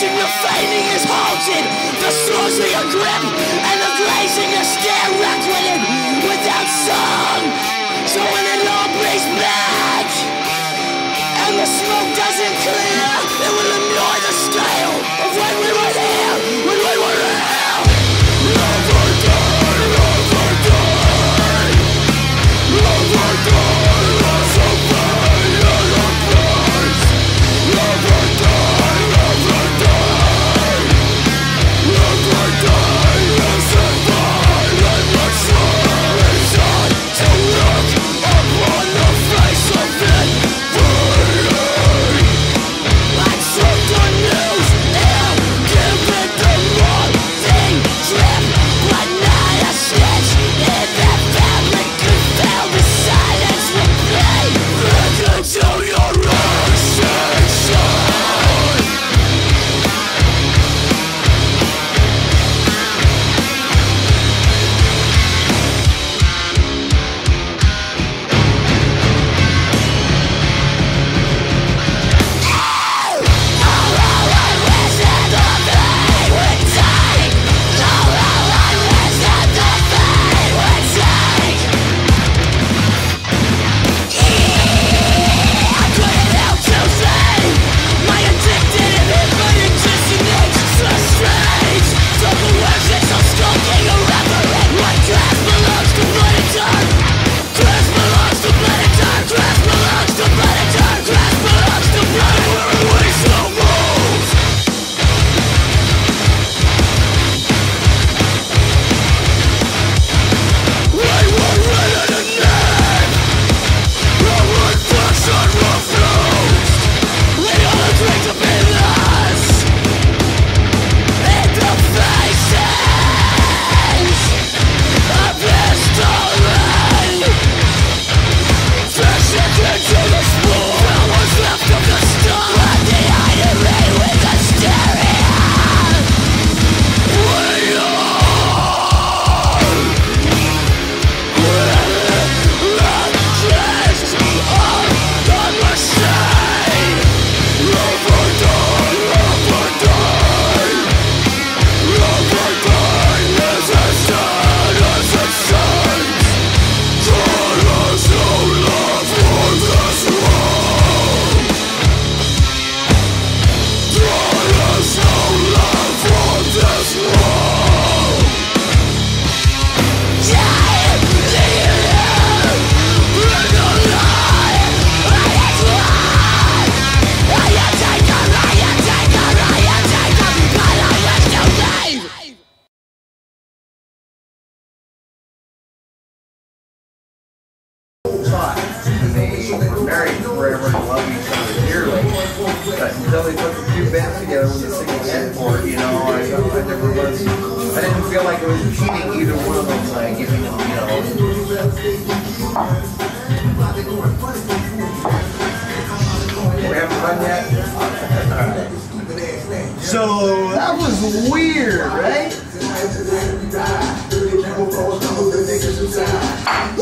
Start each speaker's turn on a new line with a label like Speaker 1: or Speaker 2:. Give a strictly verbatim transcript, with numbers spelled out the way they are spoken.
Speaker 1: passion you're feigning is halted. The source of your grip and the glazing you stare reckoning without song. So when it all breaks back and the smoke doesn't clear, it will annoy the scale of when we were here, when we were here. Love or die, love or die, love or die, loss of pain and of price. Love or die, love or die, love or die, yes and violent expression to look upon the face of it burning. I took the news and give it the wrong thing trip, but not a snitch in that family could fail the silence with me. Listen to your extinction.
Speaker 2: They were married forever and loved each other dearly. But until they put the two bands together with a single headboard, you know, I, I never was, I didn't feel like it was cheating either one of them by giving them, you know. We haven't done yet? Alright. So, that was weird, right?